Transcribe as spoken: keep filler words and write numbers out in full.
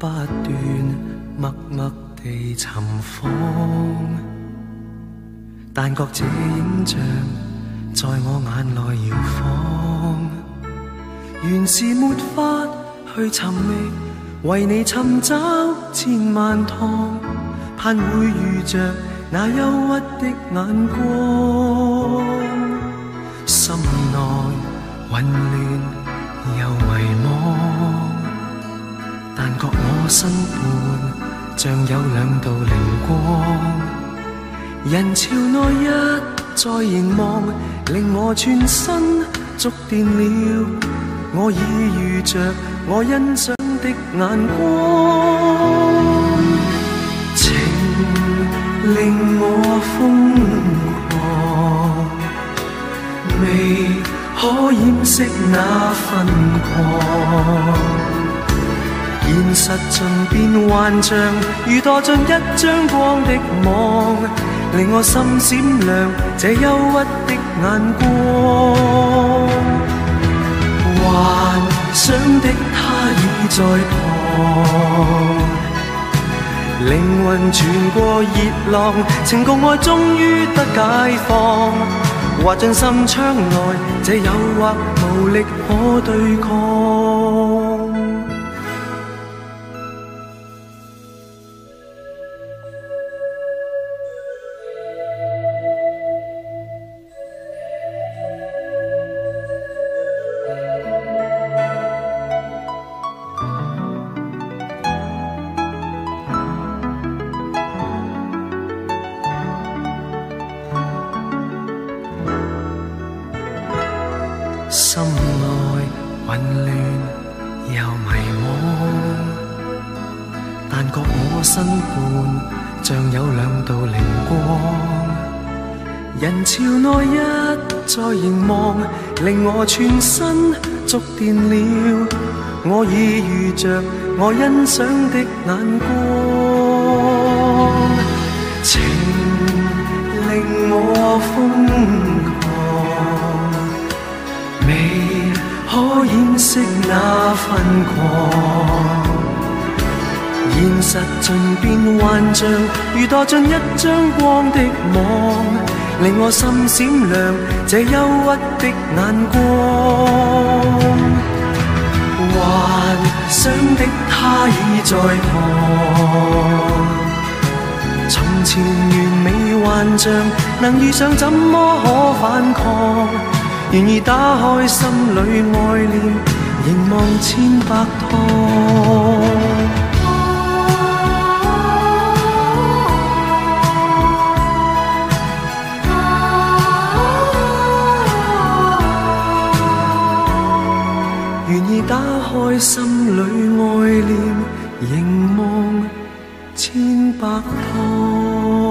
不斷默默地尋訪，但覺這影像在我眼內搖晃，原是沒法去尋覓，為你尋找千萬趟，盼會遇着那憂鬱的眼光，心內混亂又迷茫，但覺我身畔像有兩道靈光，人潮內一再凝望，令我全身觸電了，我已遇着我欣賞的眼光，情令我瘋狂，未可掩飾那瘋狂，現實盡變幻象，如墮進一張光的網，令我心閃亮這憂鬱的眼光，幻想的他已在旁，靈魂傳過熱浪，情共愛終於得解放，滑進心窗內，這誘惑無力可對抗。心內混亂又迷惘，但覺我身畔像有兩道靈光，人潮內一再凝望，令我全身觸電了，我已遇着我欣賞的眼光，情令我瘋狂，未可掩飾那瘋狂，現實盡變幻象，如墮進一張光的網，令我心閃亮這憂鬱的眼光，幻想的他已在旁，從前完美幻象，能遇上怎麼可反抗，願意打開心裏愛戀，凝望千百趟，願意打開心裏愛戀，凝望千百趟。